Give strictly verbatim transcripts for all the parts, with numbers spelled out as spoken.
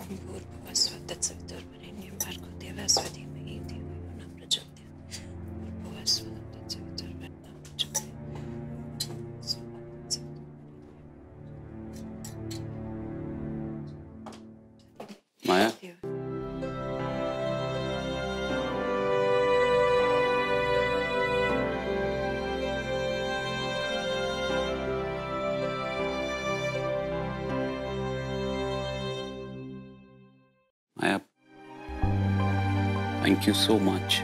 ओम भूर्भुवः स्वः तत्सवितुर्वरेण्यं भर्गो देवस्य धीमहि धियो यो नः प्रचोदयात्। भूर्भुवः स्वः तत्सवितुर्वरेण्यं Maya, Maya, thank you so much.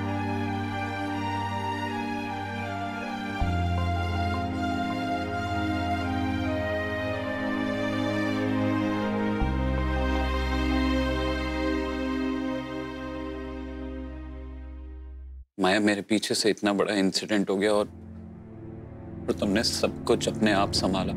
Maya, मेरे पीछे से इतना बड़ा इंसिडेंट हो गया और, और तुमने सब कुछ अपने आप संभाला।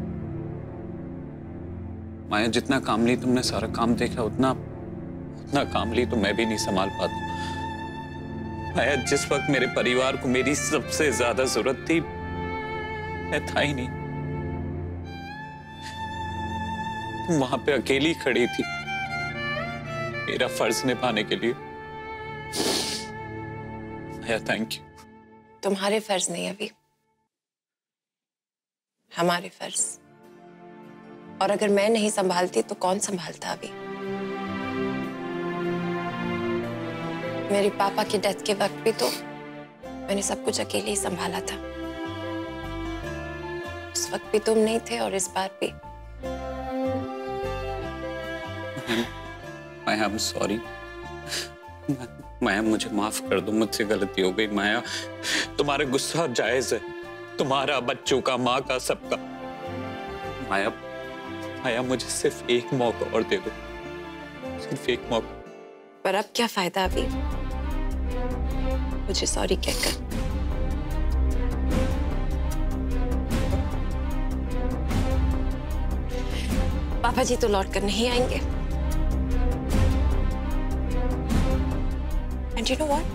माया, जितना कामली तुमने सारा काम देखा उतना उतना कामली तो मैं भी नहीं संभाल पाता। माया, जिस वक्त मेरे परिवार को मेरी सबसे ज्यादा जरूरत थी मैं था ही नहीं। तुम वहां पे अकेली खड़ी थी मेरा फर्ज निभाने के लिए। Thank you. तुम्हारे फर्ज नहीं अभी, हमारे फर्ज। और अगर मैं नहीं संभालती तो कौन संभालता अभी? मेरे पापा की डेथ के वक्त भी तो मैंने सब कुछ अकेले ही संभाला था। उस वक्त भी तुम नहीं थे और इस बार भी। आई एम सॉरी माया, मुझे माफ कर दो, मुझसे गलती हो गई। माया, तुम्हारा गुस्सा जायज है, तुम्हारा, बच्चों का, माँ का, सबका। माया, माया, मुझे सिर्फ एक मौका और दे दो, सिर्फ एक मौका। पर अब क्या फायदा अभी मुझे सॉरी कहकर? पापा जी तो लौट कर नहीं आएंगे। And you know what?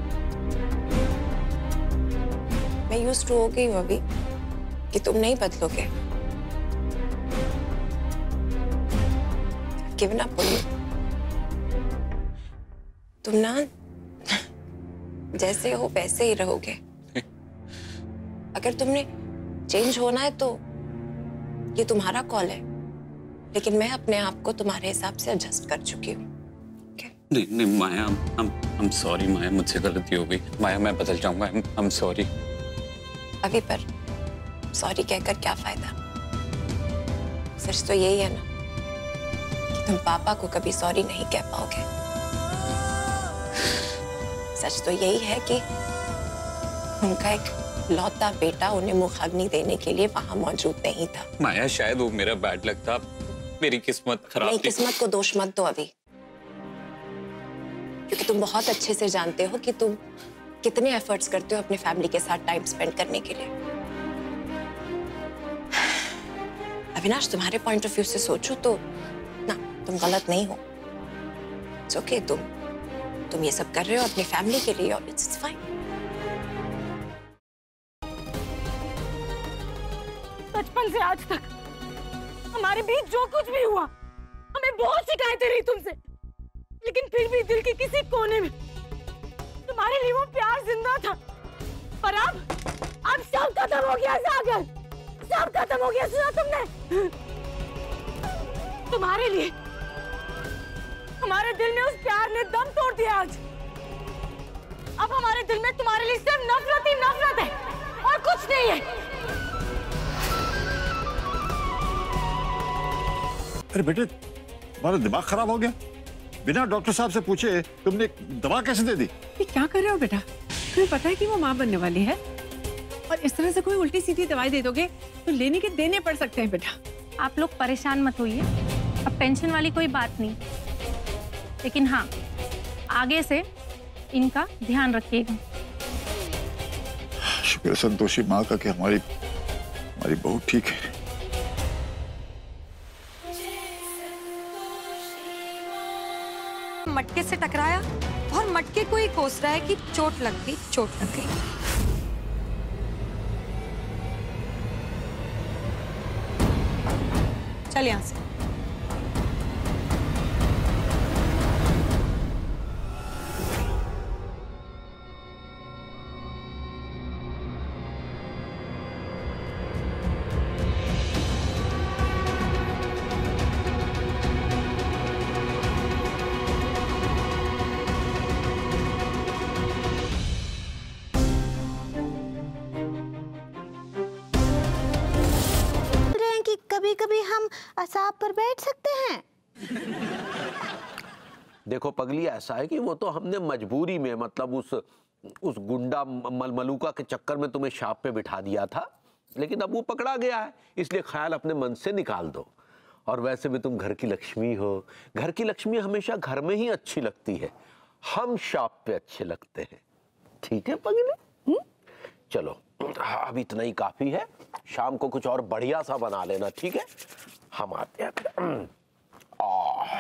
मैं यूज्ड टू हो गई हूँ अभी कि तुम नहीं बदलोगे। I've given up on you. तुम ना जैसे हो वैसे ही रहोगे। अगर तुमने चेंज होना है तो ये तुम्हारा कॉल है, लेकिन मैं अपने आप को तुम्हारे हिसाब से एडजस्ट कर चुकी हूँ। नहीं नहीं माया, I'm I'm sorry माया, मुझसे गलती हो गई। माया, मैं बदल जाऊंगा। I'm I'm sorry। अभी पर सॉरी कहकर क्या फायदा? सच तो यही है ना कि तुम पापा को कभी सॉरी नहीं कह पाओगे। सच तो यही है कि उनका एक लौता बेटा उन्हें मुखाग्नि देने के लिए वहां मौजूद नहीं था। माया, शायद वो मेरा बैड लक था, मेरी किस्मत खराब थी। किस्मत को दोष मत दो अभी, क्योंकि तुम बहुत अच्छे से जानते हो कि तुम कितने एफर्ट्स करते हो अपने फैमिली के साथ टाइम स्पेंड करने के लिए। अविनाश, तुम्हारे पॉइंट ऑफ व्यू से सोचो तो ना, तुम गलत नहीं हो। इट्स ओके, तुम तुम ये सब कर रहे हो अपनी फैमिली के लिए और इट्स फाइन। बचपन से आज तक हमारे बीच जो कुछ भी हुआ, हमें बहुत शिकायतें रही तुमसे, लेकिन फिर भी दिल के किसी कोने में तुम्हारे लिए वो प्यार जिंदा था। पर अब अब सब खत्म हो गया सागर, सब खत्म हो गया। सुना तुमने? तुम्हारे लिए हमारे दिल में उस प्यार ने दम तोड़ दिया आज। अब हमारे दिल में तुम्हारे लिए सिर्फ नफरत ही नफरत है और कुछ नहीं है। अरे बेटे, तुम्हारा दिमाग खराब हो गया? बिना डॉक्टर साहब से पूछे तुमने दवा कैसे दे दी? ये क्या कर रहे हो बेटा? तुम्हें पता है कि वो माँ बनने वाली है और इस तरह से कोई उल्टी सीधी दवाई दे दोगे तो लेने के देने पड़ सकते हैं बेटा। आप लोग परेशान मत होइए, अब टेंशन वाली कोई बात नहीं, लेकिन हाँ, आगे से इनका ध्यान रखिएगा। शुक्र संतोषी माँ का कि हमारी हमारी बहू ठीक है। मटके से टकराया और मटके को ही कोस रहा है कि चोट लग गई, चोट लग गई। चल यहां से। असाब पर बैठ सकते हैं? देखो पगली, ऐसा है कि वो तो हमने मजबूरी में, मतलब उस उस गुंडा मलमलूका के चक्कर में तुम्हें शाप पे बिठा दिया था, लेकिन अब वो पकड़ा गया है, इसलिए ख्याल अपने मन से निकाल दो। और वैसे भी तुम घर की लक्ष्मी हो, घर की लक्ष्मी हमेशा घर में ही अच्छी लगती है, हम शाप पे अच्छे लगते हैं। ठीक है पगली? हुँ? चलो अब इतना ही काफी है, शाम को कुछ और बढ़िया सा बना लेना, ठीक है? हम आते हैं। आ